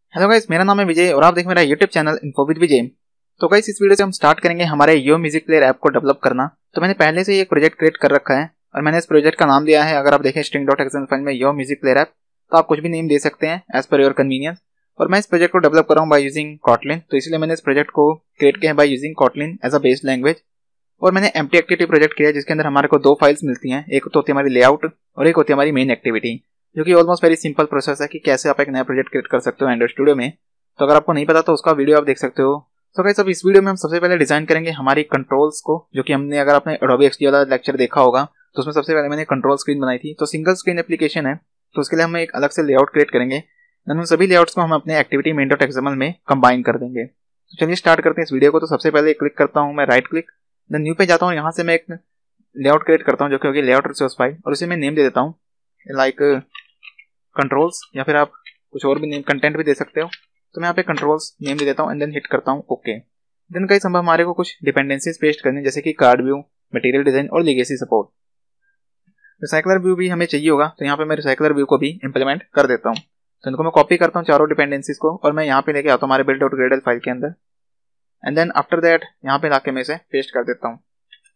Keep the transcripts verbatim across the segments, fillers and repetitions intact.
Hello guys, मेरा नाम है विजय और आप देख मेरा YouTube channel info with Vijay. तो गाइस, इस वीडियो से हम स्टार्ट करेंगे हमारे यो म्यूजिक प्लेयर ऐप को डेवलप करना। तो मैंने पहले से ही एक प्रोजेक्ट क्रिएट कर रखा है और मैंने इस प्रोजेक्ट का नाम दिया है, अगर आप देखें स्ट्रिंग डॉट एक्सएमएल फाइल में यो म्यूजिक प्लेयर ऐप, तो आप कुछ भी नेम दे सकते हैं एज पर योर कन्वीनियंस। और मैं इस प्रोजेक्ट को डेवलप कर रहा हूँ बाय यूजिंग कॉटलिन, तो इसलिए मैंने इस प्रोजेक्ट को क्रिएट किया है by using Kotlin as a based language. और मैंने एम्प्टी एक्टिविटी प्रोजेक्ट किया है जिसके अंदर हमारे को दो फाइल्स मिलती हैं, एक तो होती है हमारी लेआउट और एक होती है हमारी मेन एक्टिविटी, जो कि ऑलमोस्ट वेरी सिंपल प्रोसेस है कि कैसे आप एक नया प्रोजेक्ट क्रिएट कर सकते हो एंड्रॉइड स्टूडियो में। तो अगर आपको नहीं पता तो उसका वीडियो आप देख सकते हो। तो गाइस, अब इस वीडियो में हम सबसे पहले डिजाइन करेंगे हमारी कंट्रोल्स को, जो कि हमने अगर आपने एडोबी एक्सडी वाला लेक्चर देखा होगा तो उसमें सबसे पहले मैंने कंट्रोल स्क्रीन बनाई थी। तो सिंगल स्क्रीन एप्लीकेशन है, तो उसके लिए हम एक अलग से लेआउट क्रिएट करेंगे। उन सभी लेआउट्स को हम अपने एक्टिविटी मेन डॉट एक्सएमएल में कंबाइन कर देंगे। तो चलिए स्टार्ट करते हैं इस वीडियो को। तो सबसे पहले क्लिक करता हूँ मैं राइट क्लिक, देन न्यू पे जाता हूँ। यहाँ से मैं एक लेआउट क्रिएट करता हूँ जो कि होगी लेआउट रिसोर्स फाइल, और उसे मैं नेम दे देता हूँ लाइक कंट्रोल्स, या फिर आप कुछ और भी नेम कंटेंट भी दे सकते हो। तो मैं यहाँ पे कंट्रोल्स नेम दे देता हूँ एंड देन हिट करता हूँ ओके। देन गाइस, हम हमारे को कुछ डिपेंडेंसीज पेस्ट करनी है, जैसे कि कार्ड व्यू, मटेरियल डिजाइन और लीगेसी सपोर्ट। रिसाइकलर व्यू भी हमें चाहिए होगा, तो यहाँ पे मैं रिसाइकलर व्यू को भी इंप्लीमेंट कर देता हूँ। तो इनको मैं कॉपी करता हूँ चारों डिपेंडेंसीज को, और मैं यहाँ पे लेके आता हूँ हमारे बिल्ड डॉट ग्रेडल फाइल के अंदर, एंड देन आफ्टर दैट यहाँ पे लाके मैं इसे पेस्ट कर देता हूँ।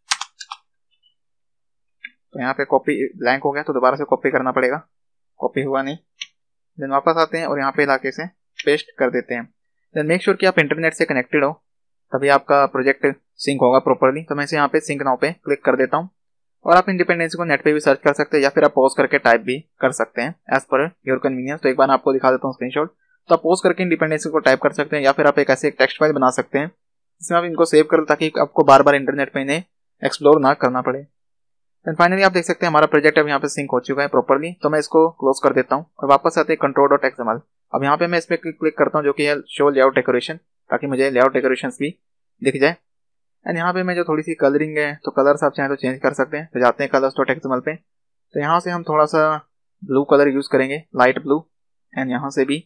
तो यहाँ पे कॉपी ब्लैंक हो गया, तो दोबारा से कॉपी करना पड़ेगा, कॉपी हुआ नहीं। देन वापस आते हैं और यहाँ पे लाके इसे पेस्ट कर देते हैं। देन मेक श्योर कि आप इंटरनेट से कनेक्टेड हो, तभी आपका प्रोजेक्ट सिंक होगा प्रॉपर्ली। तो मैं इसे यहाँ पे सिंक नाउ पे क्लिक कर देता हूँ। और आप इंडिपेंडेंसी को नेट पे भी सर्च कर सकते हैं, या फिर आप पॉज करके टाइप भी कर सकते हैं एज पर योर कन्वीनियंस। तो एक बार आपको दिखा देता हूँ स्क्रीनशॉट। तो आप पॉज करके इंडिपेंडेंसी को टाइप कर सकते हैं, या फिर आप एक ऐसे एक टेक्स्ट फाइल बना सकते हैं जिसमें आप इनको सेव कर, ताकि आपको बार बार इंटरनेट पे इन्हें एक्सप्लोर ना करना पड़े। देन फाइनली आप देख सकते हैं हमारा प्रोजेक्ट अब यहाँ पे सिंक हो चुका है प्रॉपर्ली। तो मैं इसको क्लोज कर देता हूँ और वापस आते हैं कंट्रोल डॉट एक्सएमएल। अब यहाँ पे मैं इस पे क्लिक करता हूँ जो कि है शो लेआउट डेकोरेशन, ताकि मुझे लेआउट डेकोरेशंस भी दिख जाए। एंड यहाँ पे मैं जो थोड़ी सी कलरिंग है, तो कलर्स आप चाहें तो चेंज कर सकते हैं। तो जाते हैं कलर्स डॉट एक्सएमएल पे, तो यहाँ से हम थोड़ा सा ब्लू कलर यूज करेंगे, लाइट ब्लू, एंड यहाँ से भी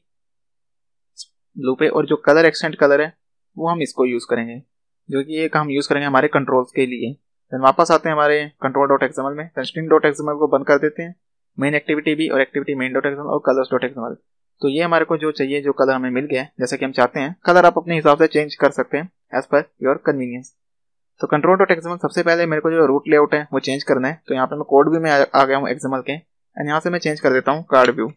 ब्लू पे। और जो कलर एक्सटेंट कलर है वो हम इसको यूज करेंगे, जो कि एक हम यूज करेंगे हमारे कंट्रोल्स के लिए। देन वापस आते हैं हमारे कंट्रोल डॉट एक्सएमएल में, देन स्ट्रिंग डॉट एक्सएमएल को बंद कर देते हैं, मेन एक्टिविटी भी और एक्टिविटी मेन डॉट एक्सएमएल और कलर्स डॉट एक्सएमएल। तो ये हमारे को जो चाहिए, जो कलर हमें मिल गया है जैसा कि हम चाहते हैं, कलर आप अपने हिसाब से चेंज कर सकते हैं एज पर योर कन्वीनियंस। तो कंट्रोल डॉट एक्सएमएल सबसे पहले मेरे को जो रूट लेआउट है वो चेंज करना है। तो यहाँ पे मैं कोड व्यू में आ गया हूँ एक्सएमएल के, एंड यहाँ से मैं चेंज कर देता हूँ कार्ड व्यू।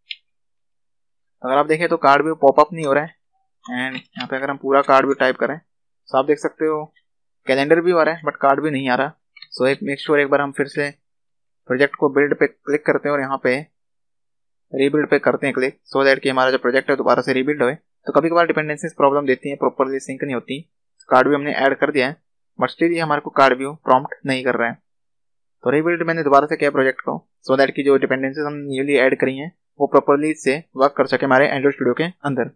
अगर आप देखें तो कार्ड व्यू पॉपअप नहीं हो रहा है, एंड यहाँ पे अगर हम पूरा कार्ड व्यू टाइप करें तो आप देख सकते हो कैलेंडर भी आ रहा है बट कार्ड व्यू नहीं आ रहा। सो एक मेक श्योर एक बार हम फिर से प्रोजेक्ट को बिल्ड पे क्लिक करते हैं और यहाँ पे रीबिल्ड पे करते हैं क्लिक, सो दैट कि हमारा जो प्रोजेक्ट है दोबारा से रीबिल्ड होए। तो कभी कभार डिपेंडेंसीज प्रॉब्लम देती है, प्रॉपर्ली सिंक नहीं होती। कार्ड व्यू हमने ऐड कर दिया है बट स्टिल ये हमारे को कार्ड व्यू प्रॉम्प्ट नहीं कर रहा है। तो रीबिल्ड मैंने दोबारा से किया प्रोजेक्ट को, सो दैट कि जो डिपेंडेंसीज हम न्यूली ऐड करी हैं वो प्रॉपर्ली से वर्क कर सके हमारे एंड्रॉइड स्टूडियो के अंदर।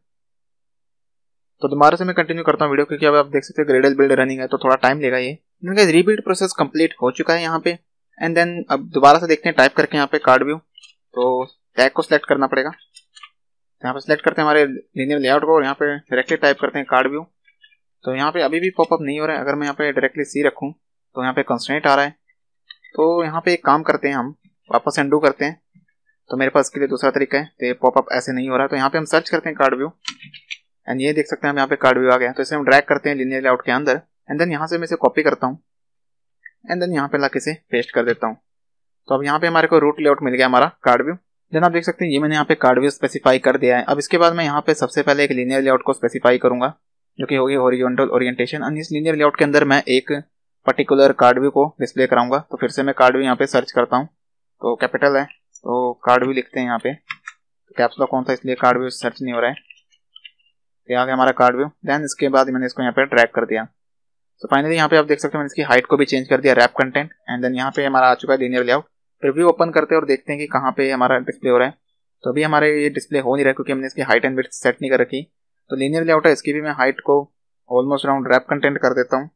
तो दोबारा से मैं कंटिन्यू करता हूँ वीडियो, क्योंकि अब आप देख सकते हो ग्रेडल बिल्ड रनिंग है तो थोड़ा टाइम लेगा ये। रीबिल्ड प्रोसेस कंप्लीट हो चुका है यहाँ पे, एंड देन अब दोबारा से देखते हैं टाइप करके यहाँ पे कार्ड व्यू। तो टैग को सिलेक्ट करना पड़ेगा, यहाँ पे सिलेक्ट करते हैं हमारे लीनियर लेआउट को और यहाँ पे डायरेक्टली टाइप करते हैं कार्ड व्यू। तो यहाँ पे अभी भी पॉपअप नहीं हो रहा है। अगर मैं यहाँ पे डायरेक्टली सी रखूँ तो यहाँ पे कंस्ट्रेंट आ रहा है। तो यहाँ पे एक काम करते हैं, हम वापस अंडू करते हैं। तो मेरे पास इसके लिए दूसरा तरीका है, तो पॉपअप ऐसे नहीं हो रहा है। तो यहाँ पे हम सर्च करते हैं कार्ड व्यू, एंड ये देख सकते हैं हम यहाँ पे कार्ड व्यू आ गया। तो इसे हम ड्रैग करते हैं लीनियर लेआउट के अंदर, एंड देन यहाँ से मैं इसे कॉपी करता हूँ एंड देन यहाँ पे लाके इसे पेस्ट कर देता हूँ। तो अब यहाँ पे हमारे को रूट लेआउट मिल गया हमारा कार्ड व्यू। देन आप देख सकते हैं ये मैंने यहाँ पे कार्ड व्यू स्पेसिफाई कर दिया है। अब इसके बाद मैं यहाँ पे सबसे पहले एक लीनियर लेआउट को स्पेसिफाई करूंगा, जो कि होगी हॉरिजॉन्टल ओरिएंटेशन। और इस लीनियर लेआउट के अंदर मैं एक पर्टिकुलर कार्ड व्यू को डिस्प्ले कराऊंगा। तो फिर से मैं कार्ड व्यू यहाँ पे सर्च करता हूँ, तो कैपिटल है तो कार्ड व्यू लिखते हैं यहाँ पे, तो कैप्स लॉक कौन सा इसलिए कार्ड व्यू सर्च नहीं हो रहा है। तो आ गया हमारा कार्ड व्यू। देन इसके बाद मैंने इसको यहाँ पे ड्रैग कर दिया। तो फाइनली यहाँ पे आप देख सकते हैं मैंने इसकी हाइट को भी चेंज कर दिया, रैप कंटेंट। एंड देन यहाँ पे हमारा आ चुका है लीनियर लेआउट। प्रीव्यू ओपन करते हैं और देखते हैं कि कहाँ पे हमारा डिस्प्ले हो रहा है। तो अभी हमारे ये डिस्प्ले हो नहीं रहा क्योंकि हमने इसकी हाइट एंड विड्थ सेट नहीं कर रखी। तो लीनियर लेआउट है, इसकी भी मैं हाइट को ऑलमोस्ट अराउंड रैप कंटेंट कर देता हूँ।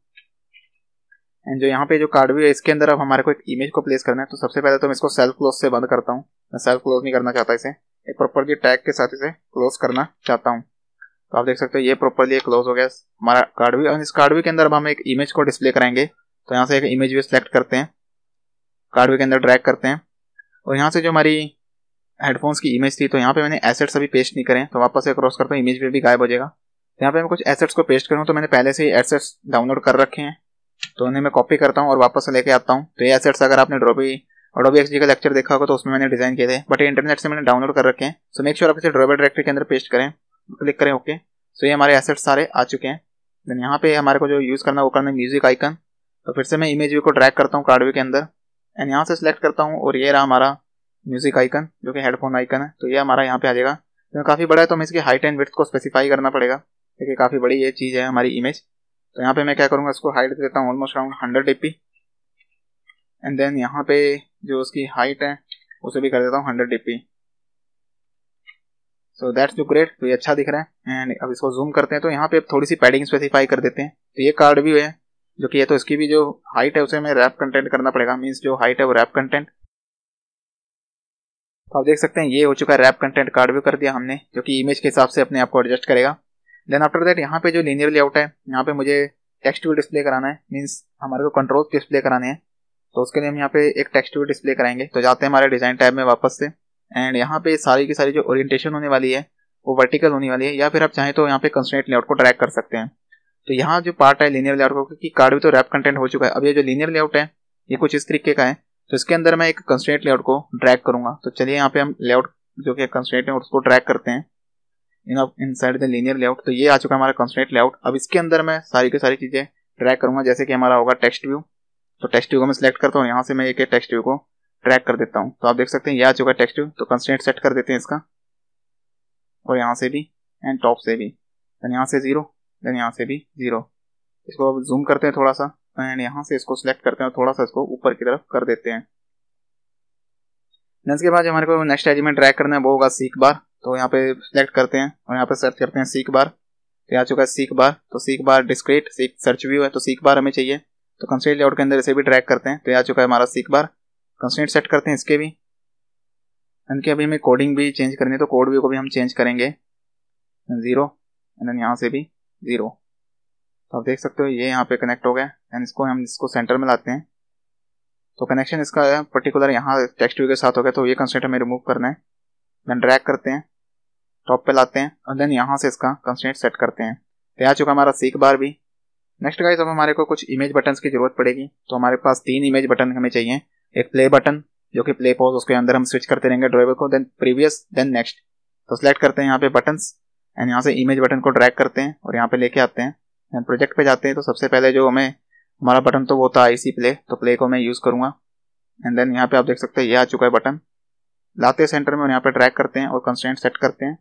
एंड जो यहाँ पे जो कार्ड व्यू है इसके अंदर अब हमारे को एक इमेज को प्लेस करना है। तो सबसे पहले तो मैं इसको सेल्फ क्लोज से बंद करता हूँ। मैं सेल्फ क्लोज नहीं करना चाहता, इसे एक प्रॉपर्ली टैग के साथ इसे क्लोज करना चाहता हूँ। तो आप देख सकते हो ये प्रॉपर्ली क्लोज हो गया हमारा कार्ड व्यू। और इस कार्ड व्यू के अंदर अब हम एक इमेज को डिस्प्ले कराएंगे। तो यहाँ से एक इमेज व्यू सेलेक्ट करते हैं, कार्ड व्यू के अंदर ड्रैग करते हैं, और यहाँ से जो हमारी हेडफोन्स की इमेज थी, तो यहाँ पे मैंने एसेट्स अभी पेस्ट नहीं करें, तो वापस से क्रॉस करता हूँ, इमेज भी गायब हो जाएगा। तो यहाँ पे मैं कुछ एसेट्स को पेस्ट करूँ, तो मैंने पहले से ही एसेट्स डाउनलोड कर रखे हैं, तो उन्हें मैं कॉपी करता हूँ और वापस से लेके आता हूँ। तो ये एसेट्स अगर आपने ड्रोबी अडोबी एक्सडी का लेक्चर देखा होगा तो उसमें मैंने डिजाइन किए थे, बट ये इंटरनेट से मैंने डाउनलोड कर रखे हैं। सो मेक श्योर आप इसे ड्रोबी डायरेक्टरी के अंदर पेस्ट करें, क्लिक करें ओके। सो ये हमारे एसेट्स सारे आ चुके हैं। देन यहाँ पे हमारे को जो यूज करना है वो करना है म्यूजिक आइकन। तो फिर से मैं इमेज व्यू को ड्रैग करता हूँ कार्ड व्यू के अंदर एंड यहाँ से सिलेक्ट करता हूँ और ये रहा हमारा म्यूजिक आइकन जो कि हेडफोन आइकन है। तो ये हमारा यहाँ पे आ जाएगा। तो काफी बड़ा है तो हमें इसकी हाइट एंड विड्थ को स्पेसिफाई करना पड़ेगा, क्योंकि काफी बड़ी ये चीज है हमारी इमेज। तो यहाँ पे मैं क्या करूँगा, इसको हाइट देता हूँ ऑलमोस्ट अराउंड हंड्रेड एपी एंड देन यहाँ पे जो उसकी हाइट है उसे भी कर देता हूँ हंड्रेड एपी। सो दैट्स जो ग्रेट। तो ये अच्छा दिख रहा है एंड अब इसको जूम करते हैं, तो यहाँ पे थोड़ी सी पैडिंग स्पेसिफाई कर देते हैं। तो ये कार्ड व्यू है जो कि ये, तो इसकी भी जो हाइट है उसे हमें रैप कंटेंट करना पड़ेगा, मीन्स जो हाइट है वो रैप कंटेंट। तो आप देख सकते हैं ये हो चुका है रैप कंटेंट, कार्ड व्यू कर दिया हमने, जो कि इमेज के हिसाब से अपने आप को एडजस्ट करेगा। देन आफ्टर दैट यहाँ पे जो लीनियर लेआउट है, यहाँ पे मुझे टेक्स्ट व्यू डिस्प्ले कराना है, मीन्स हमारे को कंट्रोल डिस्प्ले कराने हैं। तो उसके लिए हम यहाँ पे एक टेक्स्ट व्यू डिस्प्ले कराएंगे। तो जाते हैं हमारे डिजाइन टैब में वापस से एंड यहाँ पे सारी की सारी जो ओरिएंटेशन होने वाली है वो वर्टिकल होने वाली है, या फिर आप चाहें तो यहाँ पे कंस्ट्रेंट लेआउट को ड्रैग कर सकते हैं। तो यहाँ जो पार्ट है लीनियर लेआउट को, क्योंकि कार्ड भी तो रैप कंटेंट हो चुका है, अब ये जो लीनियर लेआउट है ये कुछ इस तरीके का है। तो इसके अंदर मैं एक कंस्ट्रेंट लेआउट को ड्रैग करूंगा। तो चलिए यहाँ पे हम लेआउट जो कि कंस्ट्रेंट है उसको ड्रैग करते हैं in inside the linear layout. तो ये आ चुका है हमारा कंस्ट्रेंट लेआउट। अब इसके अंदर मैं सारी की सारी चीजें ड्रैग करूंगा, जैसे कि हमारा होगा टेक्स्ट व्यू। तो टेक्स्ट व्यू को मैं सिलेक्ट करता हूँ, यहाँ से मैं एक टेक्स्ट व्यू को ड्रैग कर देता हूँ। तो आप देख सकते हैं ये आ चुका है टेक्स्ट व्यू। तो कंस्ट्रेंट सेट कर देते हैं इसका, और यहाँ से भी एंड टॉप से भी, देन यहाँ से जीरो, देन यहाँ से भी जीरो। इसको जूम करते हैं थोड़ा सा एंड यहाँ से इसको सिलेक्ट करते हैं और थोड़ा सा इसको ऊपर की तरफ कर देते हैं। इसके बाद हमारे को नेक्स्ट एलिमेंट ड्रैग करना है वो होगा सीक बार। तो यहाँ पे सिलेक्ट करते हैं और यहाँ पे सर्च करते हैं सीक बार। तो आ चुका है सीक बार। तो seek bar discrete seek search view है, तो सीक बार हमें चाहिए। तो कंस्ट्रेंट लेआउट के अंदर इसे भी ड्रैग करते हैं। तो आ चुका है हमारा सीक बार। कंस्ट्रेंट सेट करते हैं इसके भी, इनके अभी हमें कोडिंग भी चेंज करनी है, तो कोड व्यू को भी हम चेंज करेंगे जीरो एंड देन यहाँ से भी जीरो। तो आप देख सकते हो ये यहाँ पे कनेक्ट हो गया एंड इसको हम इसको सेंटर में लाते हैं। तो कनेक्शन इसका पर्टिकुलर यहाँ टेक्स्ट व्यू के साथ हो गया। तो ये कंस्ट्रेंट हमें रिमूव करना है, देन ड्रैग करते हैं, टॉप पे लाते हैं और देन यहाँ से इसका कंस्ट्रेंट सेट करते हैं। तो आ चुका हमारा सीक बार भी। नेक्स्ट गाइस अब हमारे को कुछ इमेज बटन्स की जरूरत पड़ेगी। तो हमारे पास तीन इमेज बटन हमें चाहिए। एक प्ले बटन जो कि प्ले पॉज, उसके अंदर हम स्विच करते रहेंगे ड्राइवर को, देन प्रीवियस, देन नेक्स्ट। तो सिलेक्ट करते हैं यहाँ पे बटन्स एंड यहाँ से इमेज बटन को ड्रैग करते हैं और यहाँ पे लेके आते हैं एंड प्रोजेक्ट पे जाते हैं। तो सबसे पहले जो हमें हमारा बटन तो वो था आईसी प्ले, तो प्ले को मैं यूज करूंगा एंड देन यहाँ पे आप देख सकते हैं ये आ चुका है बटन। लाते हैं सेंटर में और यहाँ पे ड्रैग करते हैं और कंस्ट्रेंट सेट करते हैं।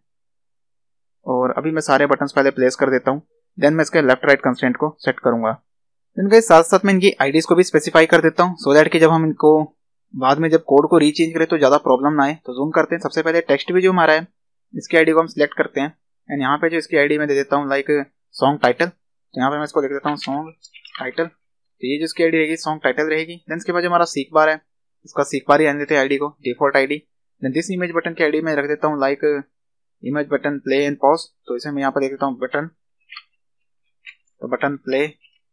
और अभी मैं सारे बटन्स पहले प्लेस कर देता हूँ, देन मैं इसके लेफ्ट राइट कंस्ट्रेंट को सेट करूंगा। देन गाइस साथ साथ मैं इनकी आईडीज को भी स्पेसिफाई कर देता हूँ, सो दैट कि जब हम इनको बाद में जब कोड को रीचेंज करें तो ज्यादा प्रॉब्लम ना आए। तो जूम करते हैं। सबसे पहले टेक्स्ट भी जो हमारा है इसकी आईडी को हम सिलेक्ट करते हैं एंड यहाँ पे जो इसकी आईडी मैं दे देता हूँ लाइक सॉन्ग टाइटल। तो यहाँ पे मैं इसको लिख देता हूँ सॉन्ग टाइटल। तो ये जो इसकी आईडी रहेगी सॉन्ग टाइटल रहेगी। देन इसके बाद जो हमारा सीक बार है इसका सीक बार ही आने देते हैं आईडी को, default ID. Then this image button की आईडी में रख देता हूँ like image button play and pause. तो इसे मैं यहाँ पर लिख देता हूँ बटन, तो बटन प्ले,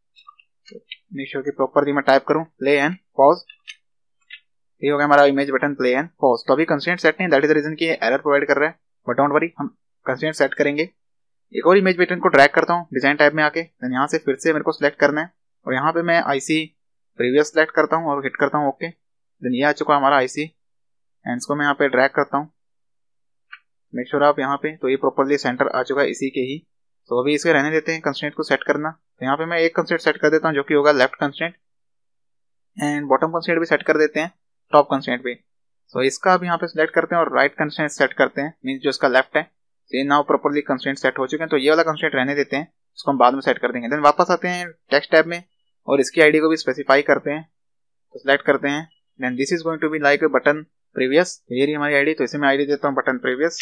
मेक श्योर कि प्रॉपरली मैं टाइप करूँ प्ले एंड पॉज। ये हो गया हमारा image button play and pause. तो अभी कंस्ट्रेंट सेट नहीं, दैट इज द रीजन कि एरर प्रोवाइड कर रहा है, बट डोंट वरी हम कंस्ट्रेंट सेट करेंगे। एक और इमेज बटन को ड्रैग करता हूँ डिजाइन टाइप में आके, देन यहाँ से फिर से मेरे को सिलेक्ट करना है और यहाँ पे मैं आईसी प्रीवियस सिलेक्ट करता हूँ और हिट करता हूँ ओके। देन ये आ चुका हमारा आईसी एंड इसको मैं यहाँ पे ड्रैग करता हूँ, मेक श्योर आप यहाँ पे, तो ये प्रॉपरली सेंटर आ चुका है इसी के ही। तो अभी इसे रहने देते हैं कंस्ट्रेंट को सेट करना। तो यहाँ पे मैं एक कंस्ट्रेंट सेट कर देता हूँ जो कि होगा left constraint and bottom constraint भी सेट कर देते हैं, टॉप कंस्ट्रेंट भी। तो इसका भी यहाँ पे सिलेक्ट करते हैं और राइट कंस्ट्रेंट सेट करते हैं, मींस जो इसका लेफ्ट है। तो ये नाउ प्रॉपरली कंस्ट्रेंट सेट हो चुके हैं। तो ये वाला कंस्ट्रेंट रहने देते हैं, इसको हम बाद में सेट कर देंगे। देन वापस आते हैं टेक्स्ट टैब में और इसकी आईडी को भी स्पेसिफाई करते हैं। तो सिलेक्ट करते हैं, then this is going to be like button previous. ये रही हमारी आईडी। तो इसे मैं आईडी देता हूँ बटन प्रीवियस।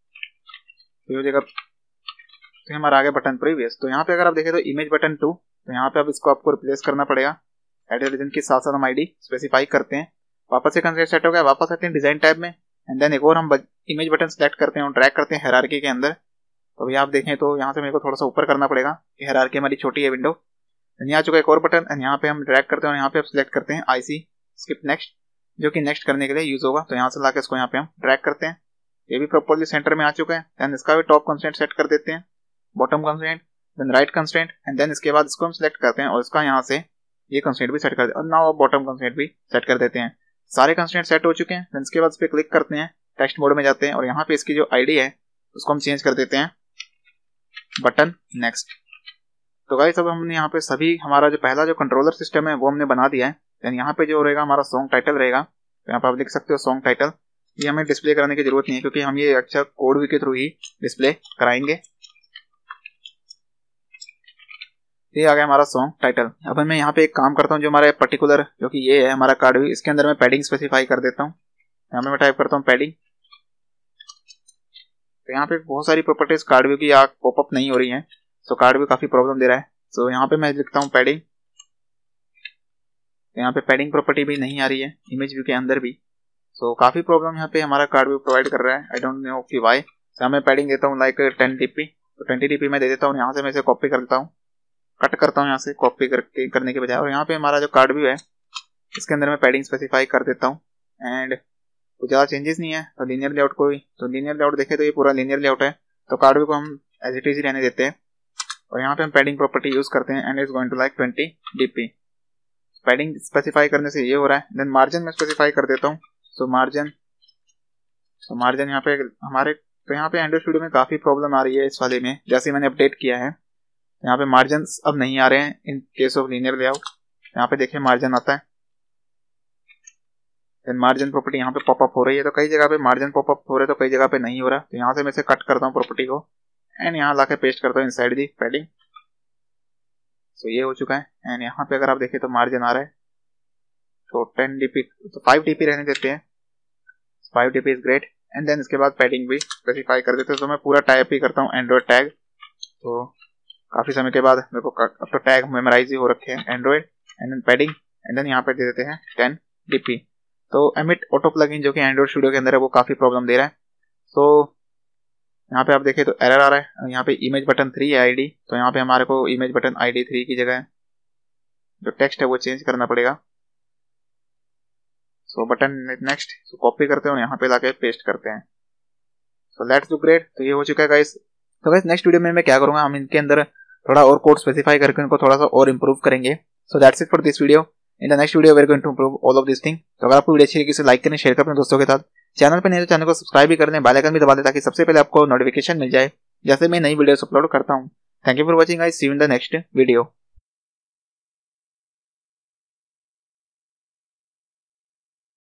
तो ये हो जाएगा, तो हमारा आ गया बटन प्रीवियस। तो यहाँ पे अगर आप देखें तो इमेज बटन टू, तो यहाँ पे अब इसको आपको रिप्लेस करना पड़ेगा। एडिट रीजन के साथ साथ हम आईडी स्पेसिफाई करते हैं। वापस से कंस्ट्रेंट सेट हो गया, वापस आते हैं डिजाइन टैब में एंड देन एक और हम इमेज बटन सेलेक्ट करते हैं और ड्रैग करते हैं हायरार्की के अंदर। तो अभी आप देखें तो यहाँ से मेरे को थोड़ा सा ऊपर करना पड़ेगा, हायरार्की हमारी छोटी है विंडो। यहाँ आ चुका एक और बटन एंड यहाँ पे हम ड्रैग करते हैं और यहाँ पे आप सिलेक्ट करते हैं आईसी स्किप नेक्स्ट जो कि नेक्स्ट करने के लिए यूज होगा। तो यहाँ से लाके इसको यहाँ पे हम ड्रैग करते हैं, ये भी प्रॉपर्ली सेंटर में आ चुका है। देन इसका भी टॉप कंस्ट्रेंट सेट कर देते हैं, bottom constraint, then right constraint, and then इसके बाद इसको हम सिलेक्ट करते हैं और इसका यहाँ से ये कंस्ट्रेंट भी सेट कर देते हैं और नाउ बॉटम कंस्ट्रेंट भी सेट कर देते हैं। सारे कंस्ट्रेंट सेट हो चुके हैं। देन इसके बाद इस पे क्लिक करते हैं, टेक्स्ट मोड में जाते हैं और यहाँ पे इसकी जो आईडी है उसको हम चेंज कर देते हैं बटन नेक्स्ट। तो गाइस अब हमने यहाँ पे सभी हमारा जो पहला जो कंट्रोलर सिस्टम है वो हमने बना दिया है। देन यहाँ पे जो रहेगा हमारा सॉन्ग टाइटल रहेगा, तो यहाँ पे आप लिख सकते हो सॉन्ग टाइटल। ये हमें डिस्प्ले कराने की जरूरत नहीं है क्योंकि हम ये अच्छा कोड व्यू के थ्रू ही डिस्प्ले कराएंगे। ये आ गया हमारा सॉन्ग टाइटल। अब मैं यहाँ पे एक काम करता हूँ, जो हमारा पर्टिकुलर जो कि ये है हमारा कार्ड व्यू, इसके अंदर मैं पैडिंग स्पेसिफाई कर देता हूँ। यहाँ पे मैं टाइप करता हूँ पैडिंग। तो यहाँ पे बहुत सारी प्रॉपर्टीज कार्ड व्यू की पॉपअप नहीं हो रही हैं, सो कार्ड व्यू काफी प्रॉब्लम दे रहा है। सो यहाँ पे मैं लिखता हूँ पैडिंग, तो यहाँ पे पैडिंग प्रॉपर्टी भी नहीं आ रही है इमेज व्यू के अंदर भी। सो so, काफी प्रॉब्लम यहाँ पे हमारा कार्ड व्यू प्रोवाइड कर रहा है। आई डोंट नो कि वाई। यहाँ मैं पैडिंग देता हूँ लाइक टेन डी पी, तो ट्वेंटी डी पी मैं दे देता हूँ। यहाँ से मैं इसे कॉपी कर लेता हूँ, कट करता हूँ यहाँ से कॉपी करके करने के बजाय, और यहाँ पे हमारा जो कार्ड व्यू है इसके अंदर मैं पैडिंग स्पेसिफाई कर देता हूँ। एंड कुछ ज़्यादा चेंजेस नहीं है। तो लीनियर लेआउट को भी, तो लीनियर लेआउट देखे तो ये पूरा लीनियर लेआउट है, तो कार्ड व्यू को हम एज इट इज ही रहने देते हैं और यहाँ पे हम पैडिंग प्रॉपर्टी यूज करते हैं and is going to like twenty D P. Padding specify करने से ये हो रहा है। देन मार्जिन में स्पेसिफाई कर देता हूँ। सो मार्जिन, तो मार्जिन यहाँ पे हमारे, तो यहाँ पे एंड्रॉइड स्टूडियो में काफी प्रॉब्लम आ रही है इस वाले में, जैसे मैंने अपडेट किया है। यहाँ पे मार्जिन अब नहीं आ रहे हैं in case of linear layout. यहाँ पे देखिए मार्जिन आता है, देन मार्जिन प्रॉपर्टी यहाँ पे पॉपअप हो रही है। तो कई जगह पे मार्जिन पॉपअप हो रहे हैं, तो कई जगह पे नहीं हो रहा। तो यहाँ से मैं इसे कट करता हूँ प्रॉपर्टी को एंड यहाँ लाके पेस्ट करता हूँ इनसाइड दी पैडिंग। सो ये हो चुका है। एंड यहाँ पे अगर आप देखें तो मार्जिन आ रहा है, तो टेन डी पी, तो फाइव डी पी रहने देते हैं। Five D P is great. And then इसके बाद पैडिंग भी स्पेसिफाई कर देते हैं। तो मैं पूरा टाइप ही करता हूँ एंड्रॉइड टैग। तो काफी समय के बाद मेरे को अब तो टैग मेमोराइज ही हो रखे हैं Android, and then padding, and then यहाँ पे दे देते हैं टेन डी पी। तो एमिट ऑटो प्लगइन जो कि एंड्रॉइड स्टूडियो के अंदर है वो काफी प्रॉब्लम दे रहा है। तो यहाँ पे आप देखें तो एरर आ रहा है। यहाँ पे इमेज बटन थ्री है आईडी, तो यहाँ पे हमारे को इमेज बटन आईडी थ्री की जगह जो टेक्स्ट है वो चेंज करना पड़ेगा। So button next, so copy करते हैं और यहाँ पे लाके पेस्ट करते हैं। So let's do great. तो ये हो चुका है गाइस। तो गाइस नेक्स्ट वीडियो में मैं क्या करूंगा, हम इनके अंदर थोड़ा और कोड स्पेसिफाई करके इनको थोड़ा सा और इंप्रूव करेंगे। So that's it for this video. In the next video we are going to improve all of this thing. तो अगर आपको वीडियो अच्छी लगी तो लाइक करें, शेयर करें अपने दोस्तों के साथ। चैनल पर नहीं तो चैनल को सब्सक्राइब भी कर दें, बेल आइकन भी दबा दें ताकि सबसे पहले आपको नोटिफिकेशन मिल जाए जैसे मैं नई वीडियोस अपलोड करता हूँ। Thank you for watching guys, see you in the next video.